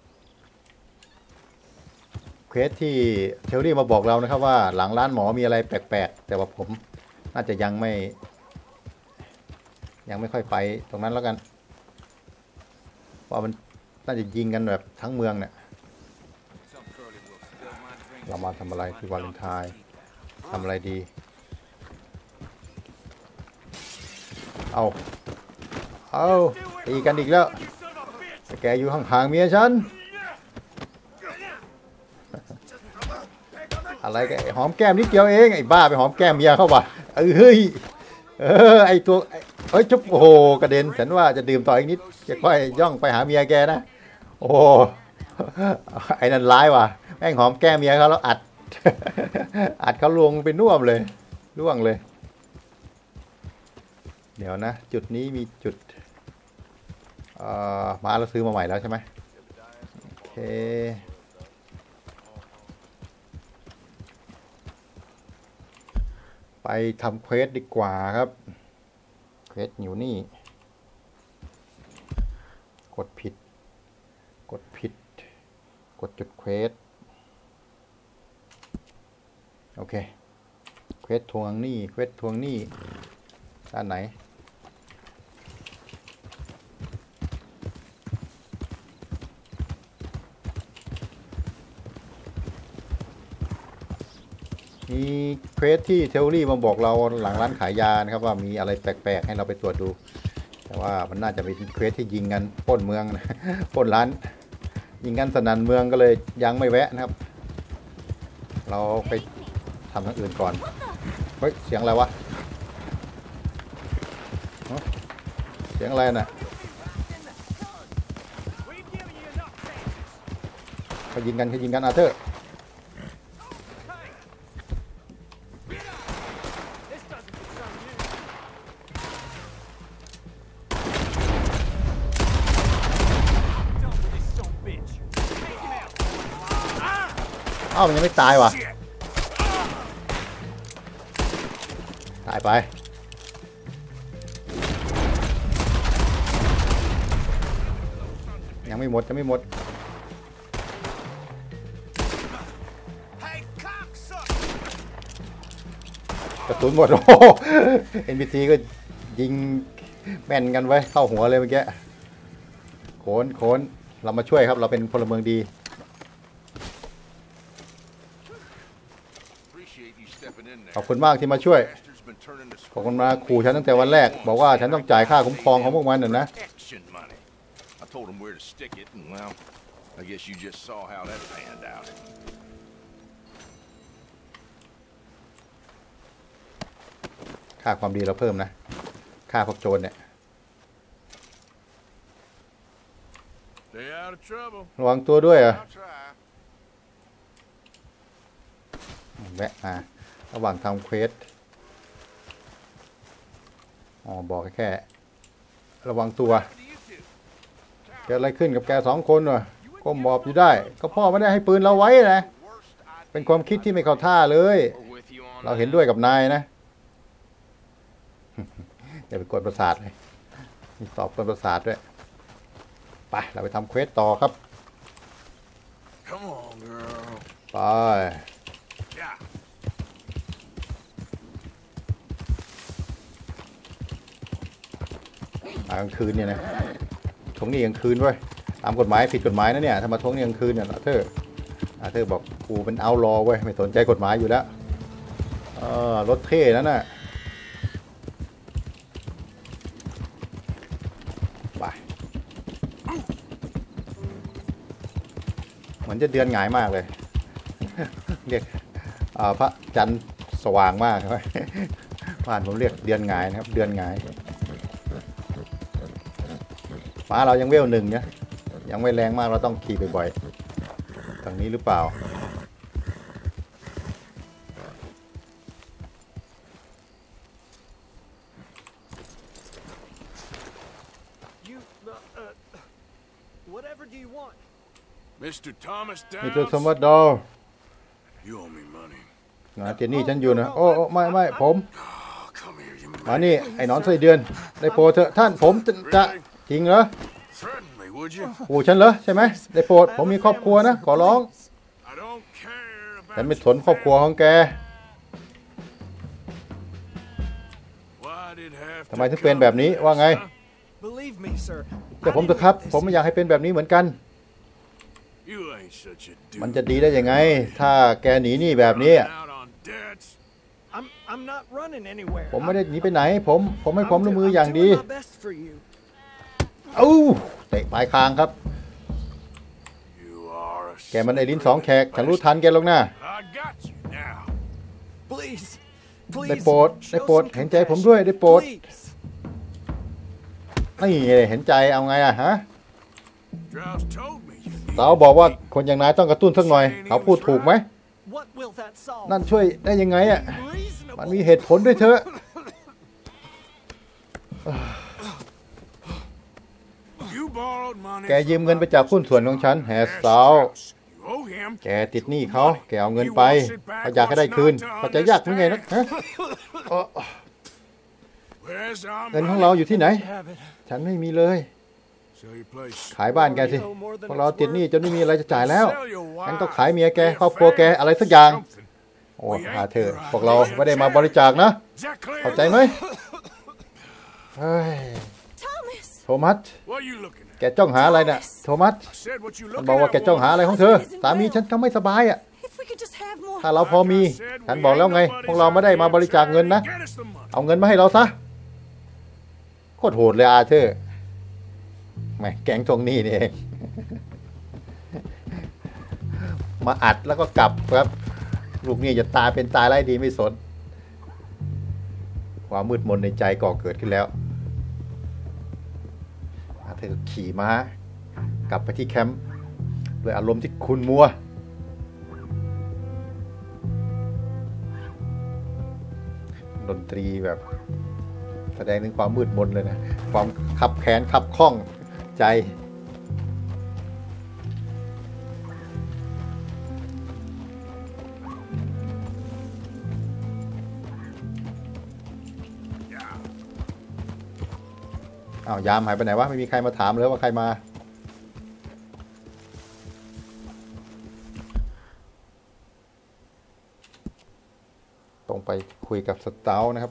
เควสที่เทลลี่มาบอกเรานะครับว่าหลังร้านหมอมีอะไรแปลกๆแต่ว่าผมน่าจะยังไม่ค่อยไปตรงนั้นแล้วกันเพราะมันน่าจะยิงกันแบบทั้งเมืองเนี่ยเรามาทำอะไรที่วาเลนไทน์ทำอะไรดีเอาตีกันอีกแล้วแกอยู่ห่างๆเมียฉันอะไรกันหอมแก้มนิดเดียวเองไอ้บ้าไปหอมแก้มเมียเข้าป่ะไอ้ตัวจุ๊บโอ้โหกระเด็นฉันว่าจะดื่มต่ออีกนิดจะค่อยย่องไปหาเมียแกนะโอ้ไอ้นั่นร้ายว่ะแม่งหอมแก้มเมียเขาแล้วอัดเขาลงไปน่วมเลยร่วงเลยเดี๋ยวนะจุดนี้มีจุดมาเราซื้อมาใหม่แล้วใช่ไหมโอเคไปทำเควสดีกว่าครับเควสอยู่นี่กดผิดกดจุดเควสโอเคเควสทวงหนี้ด้านไหนมีเควสที่เทลลี่มาบอกเราหลังร้านขายยานะครับว่ามีอะไรแปลกๆให้เราไปตรวจดูแต่ว่ามันน่าจะเป็นเควสที่ยิงกันปล้นเมืองปล้นร้านยิงกันสนั่นเมืองก็เลยยังไม่แวะนะครับเราไปทำทางอื่นก่อนเฮ้ยเสียงอะไรวะเสียงอะไรน่ะเขายิงกันอาเธอร์มันยังไม่ตายว่ะตายไปยังไม่หมดยังไม่หมด Hey, cocksucker! กระสุนหมดโอ้โห NPC ก็ยิงแม่นกันไว้เข้าหัวเลยเมื่อกี้โขนเรามาช่วยครับเราเป็นพลเมืองดี ขอบคุณมากที่มาช่วยขอบคุณมาขู่ฉันตั้งแต่วันแรกบอกว่าฉันต้องจ่ายค่าคุ้มครองของพวกมันน่ะนะ Action money. I told him where to stick it, and well, I guess you just saw how that panned out. ค่าความดีเราเพิ่มนะค่าพวกโจรเนี่ย Stay out of trouble. ระวังตัวด้วยอ่ะ I'll try. แวะมาระหว่างทำเควสอ๋อบอกแค่ระวังตัวเกิดอะไรขึ้นกับแก2 คนวะก้มหมอบอยู่ได้ก็พ่อไม่ได้ให้ปืนเราไว้นะเป็นความคิดที่ไม่เข้าท่าเลยเราเห็นด้วยกับนายนะ อย่าไปกดประสาทเลยมีสอบกดประสาทด้วยไปเราไปทำเควสต่อครับ Come on, girl. ไป Yeah. กลางคืนเนี่ยนะทวงหนี้กลางคืนเว้ยตามกฎหมายผิดกฎหมายนะเนี่ยถ้ามาทวงหนี้กลางคืนเนี่ยอาเธอร์บอกกูเป็นเอาท์ลอว์เว้ยไม่สนใจกฎหมายอยู่แล้วรถเท่นั่นน่ะไปเหมือนจะเดือนหงายมากเลย เรียกพระจันทร์สว่างมากครับ บ้านผมเรียกเดือนหงายนะครับเดือนหงายม้าเรายังเวล1เนี่ยยังไม่แรงมากเราต้องขี่บ่อยๆทางนี้หรือเปล่า You, whatever do you want? Mr. Thomas นี่คือสม Downs, บัติดอ you owe me money. นะเจนนี่ฉันอยู่นะโอ้ไม่ผม Oh, come here, you มานี่ไอ้หนอนไส้เดือนได้โปรดเถอะท่านผมจะจริงเหรอ threaten me, would you? ปู่ฉันเหรอใช่ไหมได้โปรดผมมีครอบครัวนะขอร้อง I don't care ฉัน about ไม่สนครอบครัวของแก Why did it have ทำไมถึงเป็นแบบนี้ว่าไง Believe me, sir. แต่ผมเถอะครับผมไม่อยากให้เป็นแบบนี้เหมือนกัน You ain't such a dude. มันจะดีได้ยังไง ถ้าแกหนีหนี้แบบนี้ Out on debts. I'm not running anywhere. ผมไม่ได้หนีไปไหนผมให้ความร่วมมืออย่างดี I'm doing my best for you. เอ้าเตะปลายคางครับ You are a แกมันไอ้ลิ้น2 แขกฉันรู้ทันแกหรอกนะ I got you now. Please, ได้ please. โปรด show เห็นใจผม compassion. ด้วยได้โปรด Please. นี่เห็นใจเอาไงอะฮะ Strauss told me you need เราบอกว่าคนอย่างนายต้องกระตุ้นสักหน่อยเขาพูดถูกไหม What will that solve? นั่นช่วยได้ยังไงอะมัน Reasonable. มีเหตุผลด้วยเถอะ You borrowed money แกยืมเงินไปจากหุ้นส่วนของฉันแฮสซาว You owe him. แกติดหนี้เขาแกเอาเงินไปเขาอยากให้ได้คืนเขาจะยากหรือไงนะฮะ Where's our เงินของ money? เราอยู่ที่ไหน Have it. ฉันไม่มีเลย Sell your place. ขายบ้านแกสิพวกเราติดหนี้จนไม่มีอะไรจะจ่ายแล้ว Sell your งั้น wife. ก็ขายเมียแกครอบครัวแกอะไรสักอย่าง Something. โอ้เธอพวกเราไม่ได้มาบริจาคนะ Is that clear? เข้าใจไหมเฮ้ย Thomas! โทมัส What are you looking at? แกจ้องหาอะไรน่ะโทมัส I said what you ฉัน looking บอกว่า at. แกจ้องหาอะไรของเธอสามีฉันเขาไม่สบายอ่ะ If we could just have more. ถ้าเราพอมีฉันบอกแล้วไง พวกเราไม่ได้มาบริจาคเงินนะ Get us the money. เอาเงินมาให้เราซะโคตรโหดเลยอาเธอร์แหมแก๊งทวงหนี้นี่เอง มาอัดแล้วก็กลับครับ ลูกหนี้จะตายเป็นตายไร้ดีไม่สน ความมืดมนในใจก่อเกิดขึ้นแล้วอาเธอร์ขี่ม้ากลับไปที่แคมป์ด้วยอารมณ์ที่ขุ่นมัว ดนตรีแบบแสดงถึงความมืดมนเลยนะ ความขับแขนขับข้องใจ อ้าวยามหายไปไหนวะ ไม่มีใครมาถามเลยว่าใครมาไปคุยกับสเตานะครับ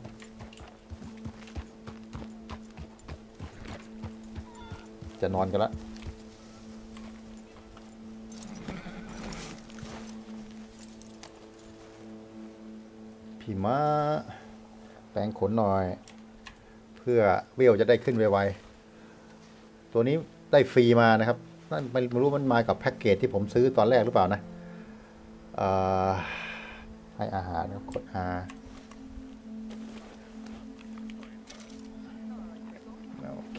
จะนอนกันละพี่ม้าแปลงขนหน่อยเพื่อเวลจะได้ขึ้นไวๆตัวนี้ได้ฟรีมานะครับนั่นไม่รู้มันมากับแพ็กเกจที่ผมซื้อตอนแรกหรือเปล่านะให้อาหารกด R โอเค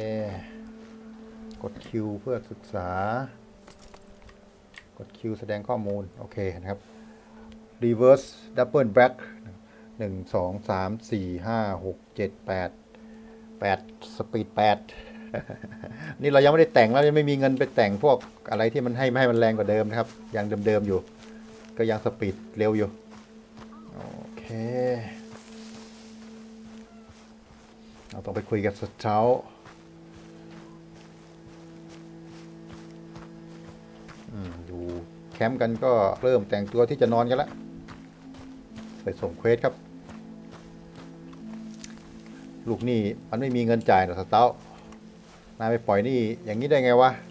กด Q เพื่อศึกษากด Q แสดงข้อมูลโอเคนะครับ reverse double back 1 2 3 4 5 6 7 8สปีด8นี่เรายังไม่ได้แต่งแล้วยังไม่มีเงินไปแต่งพวกอะไรที่มันให้มันแรงกว่าเดิมนะครับยังเดิมๆอยู่ก็ยังสปีดเร็วอยู่โอเคเราต้องไปคุยกับสเตาอยู่แคมป์กันก็เริ่มแต่งตัวที่จะนอนกันแล้วไปส่งเควสครับลูกหนี้มันไม่มีเงินจ่ายหรอกสเตานายไปปล่อยหนี้อย่างนี้ได้ไงวะ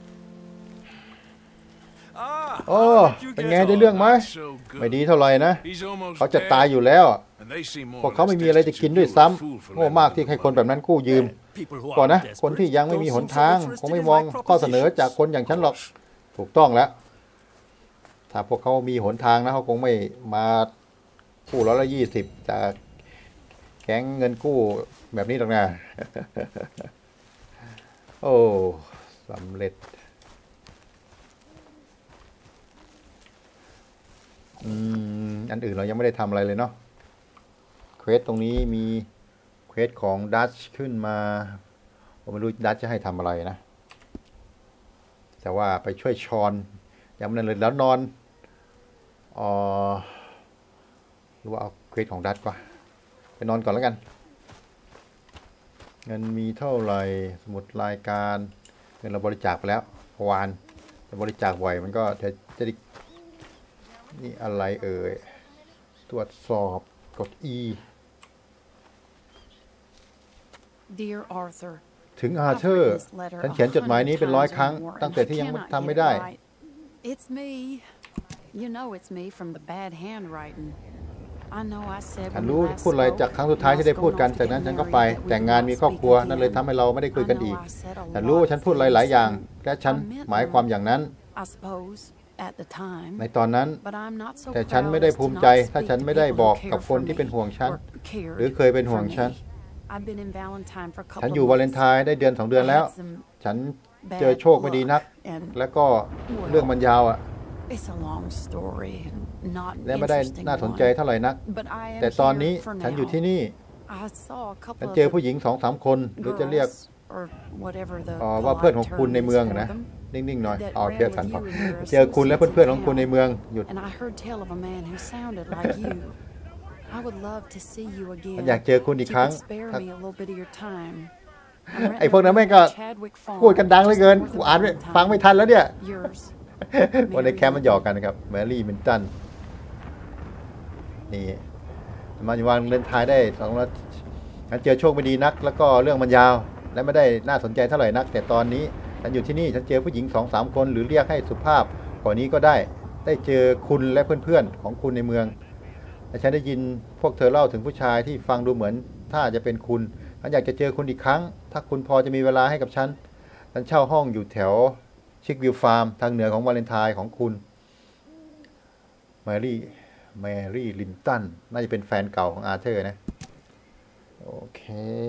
โอ้เป็นไงได้เรื่องไหมไม่ดีเท่าไหร่นะเขาจะตายอยู่แล้วพวกเขาไม่มีอะไรจะกินด้วยซ้ำโง่มากที่ให้คนแบบนั้นกู้ยืมก่อนนะคนที่ยังไม่มีหนทางคงไม่มองข้อเสนอจากคนอย่างฉันหรอกถูกต้องแล้วถ้าพวกเขามีหนทางนะเขาคงไม่มากู้120จากแก๊งเงินกู้แบบนี้หรอกนะ โอ้สำเร็จอันอื่นเรายังไม่ได้ทำอะไรเลยเนาะเควสตรงนี้มีเควสของดัชขึ้นมาผมไม่รู้ดัชจะให้ทำอะไรนะแต่ว่าไปช่วยชอนยังไม่ได้เลยแล้วนอนหรือว่าเอาเควสของดัชก่อนไปนอนก่อนแล้วกันเงินมีเท่าไหร่สมุดรายการเงินเราบริจาคไปแล้ววานจะบริจาคบ่อยมันก็จะได้นี่อะไรเอ่ยตรวจสอบกด E Dear Arthur ถึงอาเธอร์ฉันเขียนจดหมายนี้เป็น100 ครั้งตั้งแต่ที่ยังทำไม่ได้ It's me. You know it's me from the bad handwriting. I know I said ฉันรู้พูดอะไรจากครั้งสุดท้ายที่ได้พูดกันจากนั้นฉันก็ไปแต่งงานมีครอบครัวนั่นเลยทำให้เราไม่ได้คุยกันอีกฉันรู้ว่าฉันพูดหลายๆอย่างและฉันหมายความอย่างนั้นในตอนนั้นแต่ฉันไม่ได้ภูมิใจถ้าฉันไม่ได้บอกกับคนที่เป็นห่วงฉันหรือเคยเป็นห่วงฉันฉันอยู่วาเลนไทน์ได้เดือน2 เดือนแล้วฉันเจอโชคไม่ดีนักแล้วก็เรื่องมันยาวและไม่ได้น่าสนใจเท่าไหร่นักแต่ตอนนี้ฉันอยู่ที่นี่ฉันเจอผู้หญิง2-3 คนหรือจะเรียกว่าเพื่อนของคุณในเมืองนะนิ่งๆหน่อยเพียสันบอกเจอคุณและเพื่อนๆของคุณในเมืองหยุดฉันอยากเจอคุณอีกครั้งไอ้พวกนั้นแม่งก็พูดกันดังเหลือเกินกูอ่านฟังไม่ทันแล้วเนี่ยวันในแคมป์มันหยอกกันนะครับแมรี่มินตันนี่มาอยู่วันเล่นทายได้2 นาทีฉันเจอโชคไม่ดีนักแล้วก็เรื่องมันยาวและไม่ได้น่าสนใจเท่าไหร่นักแต่ตอนนี้ฉันอยู่ที่นี่ฉันเจอผู้หญิง2-3 คนหรือเรียกให้สุภาพกว่านี้ก็ได้เจอคุณและเพื่อนๆของคุณในเมืองและฉันได้ยินพวกเธอเล่าถึงผู้ชายที่ฟังดูเหมือนถ้าจะเป็นคุณฉันอยากจะเจอคุณอีกครั้งถ้าคุณพอจะมีเวลาให้กับฉันเช่าห้องอยู่แถวชิควิลฟาร์มทางเหนือของวาเลนไทน์ของคุณแมรี่ลินตันน่าจะเป็นแฟนเก่าของอาร์เธอร์นะโอเค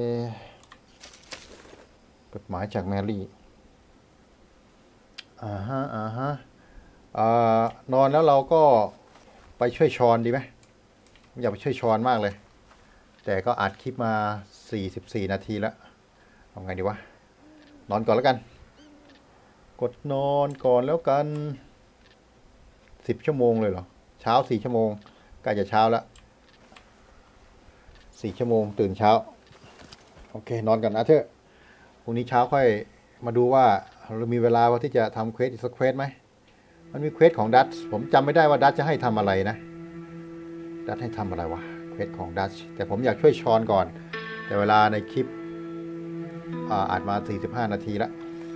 จดหมายจากแมรี่นอนแล้วเราก็ไปช่วยชอนดีไหมอยากไปช่วยชอนมากเลยแต่ก็อัดคลิปมา44 นาทีแล้วเอาไงดีวะนอนก่อนแล้วกันกดนอนก่อนแล้วกัน10 ชั่วโมงเลยเหรอเช้า4 ชั่วโมงใกล้จะเช้าแล้ว4 ชั่วโมงตื่นเช้าโอเคนอนกันนะเถอะพรุ่งนี้เช้าค่อยมาดูว่าเรามีเวลาว่าที่จะทำเควสอีกสักเควสไหมมันมีเควสของดัตผมจำไม่ได้ว่าดัตจะให้ทำอะไรนะดัชให้ทำอะไรวะเควสของดัชแต่ผมอยากช่วยชอนก่อนแต่เวลาในคลิปอาจมา45 นาทีละ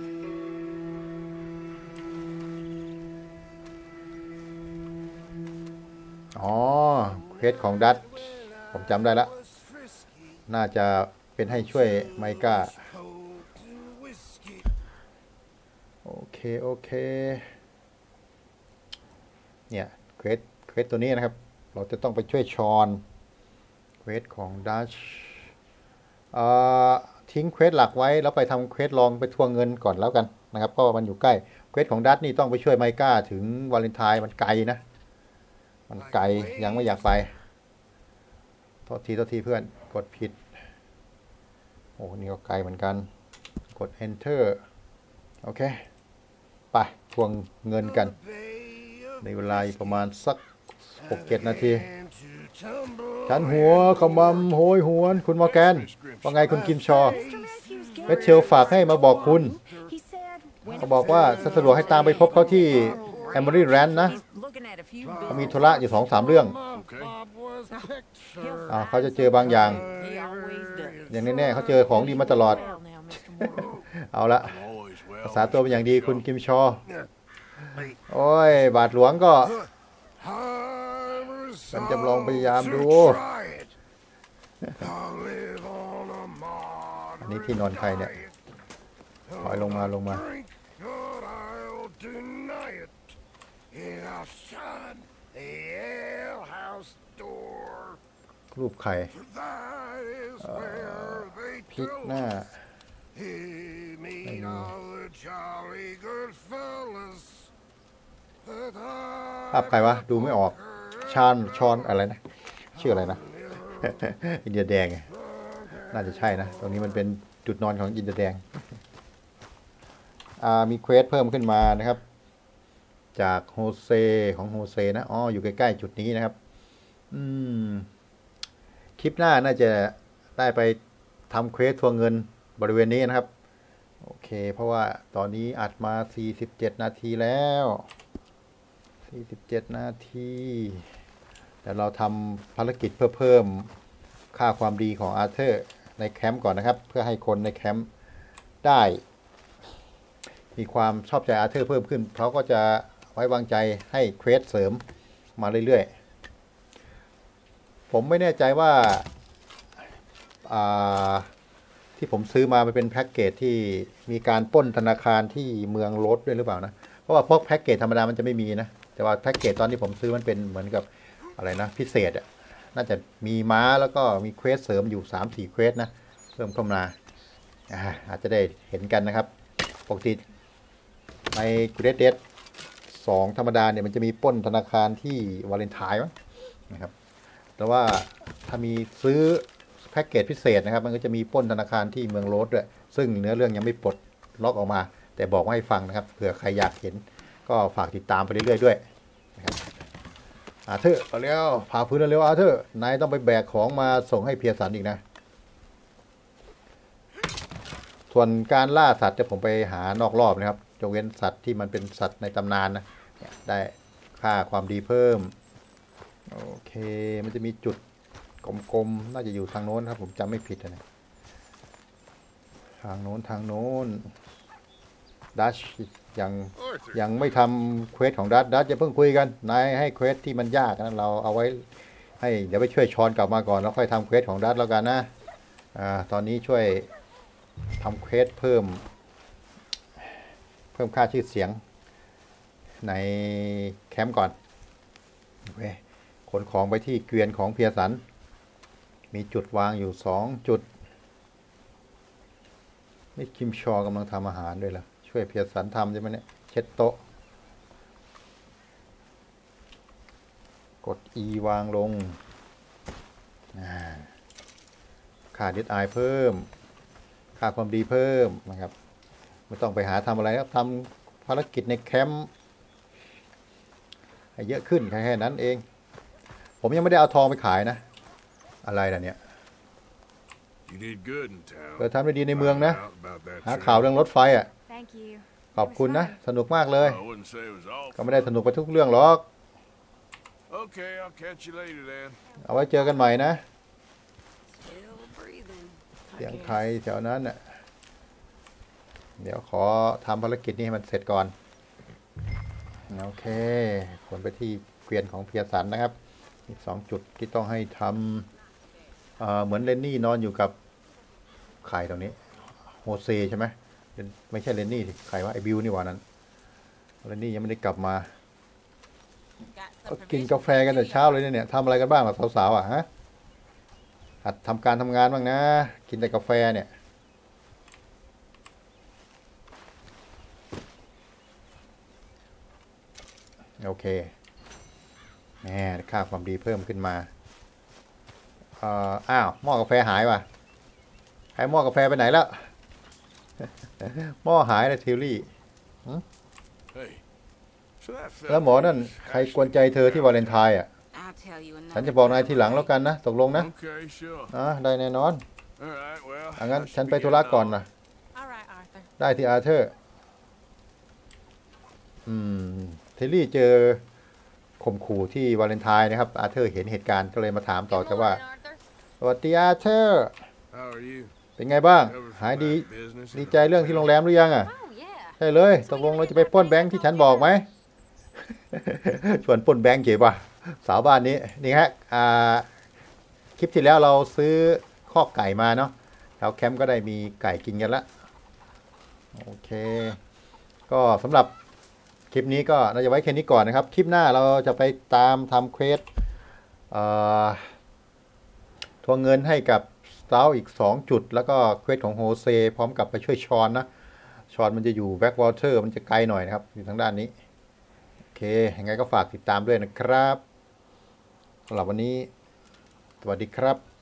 อ๋อเควสของดัชผมจำได้ละน่าจะเป็นให้ช่วยไมก้าโอเคเนี่ยเควสตัวนี้นะครับเราจะต้องไปช่วยชอนเควสของดัชทิ้งเควสหลักไว้แล้วไปทำเควสลองไปทวงเงินก่อนแล้วกันนะครับเพราะมันอยู่ใกล้เควสของดัชนี่ต้องไปช่วยไมก้าถึงวาเลนไทน์มันไกลนะมันไกลยังไม่อยากไปโทษทีเพื่อนกดผิดโอ้นี่ก็ไกลเหมือนกันกด enter โอเคไปทวงเงินกันในเวลาประมาณสัก 6-7 นาทีฉันหัวขมำโหยหวนคุณมอร์แกนว่าไงคุณกิมชอเวทเชลฝากให้มาบอกคุณเขาบอกว่าสะดวกให้ตามไปพบเขาที่แอมเบอรี่แรนด์นะเขามีธุระอยู่ 2-3 เรื่องเขาจะเจอบางอย่างอย่างแน่ๆเขาเจอของดีมาตลอดเอาละภาษาตัวเป็นอย่างดีคุณกิมชอโอ้ยบาทหลวงก็ฉันจะลองพยายามดูอันนี้ที่นอนใครเนี่ยถอยลงมารูปไข่พลิกหน้าภาพใครวะดูไม่ออกชอนอะไรนะชื่ออะไรนะอินเดียแดงน่าจะใช่นะตรงนี้มันเป็นจุดนอนของอินเดียแดงมีเควสเพิ่มขึ้นมานะครับจากโฮเซนะอ๋ออยู่ใกล้ๆจุดนี้นะครับคลิปหน้าน่าจะได้ไปทำเควสทวงเงินบริเวณนี้นะครับโอเคเพราะว่าตอนนี้อัดมา47 นาทีแล้ว47 นาทีแต่เราทำภารกิจเพื่อเพิ่มค่าความดีของอาร์เธอร์ในแคมป์ก่อนนะครับเพื่อให้คนในแคมป์ได้มีความชอบใจอาร์เธอร์เพิ่มขึ้นเขาก็จะไว้วางใจให้เควสเสริมมาเรื่อยๆผมไม่แน่ใจว่าที่ผมซื้อมาเป็นแพ็กเกจที่มีการปล้นธนาคารที่เมืองโรสด้วยหรือเปล่านะเพราะว่าพวกแพ็กเกจธรรมดามันจะไม่มีนะแต่ว่าแพ็กเกจตอนที่ผมซื้อมันเป็นเหมือนกับอะไรนะพิเศษอ่ะน่าจะมีม้าแล้วก็มีเควสเสริมอยู่ 3-4 เควสนะเพิ่มเข้ามาอาจจะได้เห็นกันนะครับปกติใน Red Dead 2 ธรรมดาเนี่ยมันจะมีปล้นธนาคารที่วาเลนไทน์นะครับแต่ว่าถ้ามีซื้อแพ็กเกจพิเศษนะครับมันก็จะมีปล้นธนาคารที่เมืองโรสด้วยซึ่งเนื้อเรื่องยังไม่ปลดล็อกออกมาแต่บอกให้ฟังนะครับเผื่อใครอยากเห็นก็ฝากติดตามไปเรื่อยๆด้วยนะครับอาร์เธอร์เอาเร็วพาพื้นเร็วอาร์เธอร์นายต้องไปแบกของมาส่งให้เพียสันอีกนะส่วนการล่าสัตว์จะผมไปหานอกรอบนะครับยกเว้นสัตว์ที่มันเป็นสัตว์ในตำนานนะได้ค่าความดีเพิ่มโอเคมันจะมีจุดกลมๆน่าจะอยู่ทางโน้นครับผมจำไม่ผิดนะทางโน้นดัชยังไม่ทำเควสของดัชจะเพิ่งคุยกันนายให้เควสที่มันยากนะเราเอาไว้ให้เดี๋ยวไปช่วยชอนกลับมาก่อนแล้วค่อยทำเควสของดัชแล้วกันนะตอนนี้ช่วยทำเควสเพิ่มค่าชื่อเสียงในแคมป์ก่อนขนของไปที่เกวียนของเพียสันมีจุดวางอยู่2 จุดนี่คิมชอกำลังทำอาหารด้วยล่ะช่วยเพียสันทำใช่ไหมเนี่ยเช็ดโต๊ะกด E วางลงค่าดิสไอเพิ่มค่าความดีเพิ่มนะครับไม่ต้องไปหาทำอะไรครับทำภารกิจในแคมป์ให้เยอะขึ้นแค่นั้นเองผมยังไม่ได้เอาทองไปขายนะอะไรล่ะเนี่ยทำได้ดีในเมืองนะหาข่าวเรื่องรถไฟอ่ะขอบคุณนะสนุกมากเลยก็ไม่ได้สนุกไปทุกเรื่องหรอก Okay, I'll catch you later then. เอาไว้เจอกันใหม่นะ Still breathing. เสียงใครแถวนั้นน่ะเดี๋ยวขอทำภารกิจนี้ให้มันเสร็จก่อนโอเคขนไปที่เกวียนของเพียสันนะครับมี2 จุดที่ต้องให้ทำเหมือนเลนนี่นอนอยู่กับใครตรงนี้โฮเซใช่ไหมไม่ใช่เลนนี่สิใครวะไอบิวนี่หว่านั้นเลนนี่ยังไม่ได้กลับมาก็กินกาแฟกันแต่เช้าเลยเนี่ยทำอะไรกันบ้างล่ะสาวๆอ่ะฮะหัดทำการทำงานบ้างนะกินแต่กาแฟเนี่ยโอเคแหมค่าความดีเพิ่มขึ้นมาอ้าวหม้อกาแฟหายว่ะหายหม้อกาแฟไปไหนแล้วหม้อหายเลยทิวลี่ Hey, so that แล้วหมอ fella นั่น is ใครกวนใจเธอที่วาเลนไทน์อ่ะ I'll tell you ฉัน another จะบอกนายทีหลังแล้วกันนะตกลงนะ Okay, sure. ได้แน่นอน All right, well. งั้น I should ฉันไป be ธุระ getting ก่อน on. นะ All right, Arthur. ได้ที่อาเธอร์เทลลี่เจอข่มขู่ที่วาเลนไทน์นะครับอาเธอร์เห็นเหตุการณ์ก็เลยมาถามต่อจะว่า สวัสดีอาเธอร์ How are you? เป็นไงบ้าง Covered for หายดี that business ดี and ใจเรื่องที่โรงแรมหรือยังอ่ะ Oh, yeah. ใช่เลยตกลงเราจะไปปล้นแบงค์ที่ฉันบอกไหม ชวนปล้นแบงค์เก๋ป่ะสาวบ้านนี้นี่ฮะคลิปที่แล้วเราซื้อข้อกไก่มาเนาะแล้วแคมป์ก็ได้มีไก่กินกันละโอเคก็สำหรับคลิปนี้ก็น่าจะไว้แค่นี้ก่อนนะครับ คลิปหน้าเราจะไปตามทำเควสทวงเงินให้กับสตาร์อีก2 จุดแล้วก็เควสของโฮเซพร้อมกับไปช่วยชอนนะชอนมันจะอยู่แบ็กวอเตอร์มันจะไกลหน่อยนะครับอยู่ทางด้านนี้โอเคยังไงก็ฝากติดตามด้วยนะครับสำหรับวันนี้สวัสดีครับ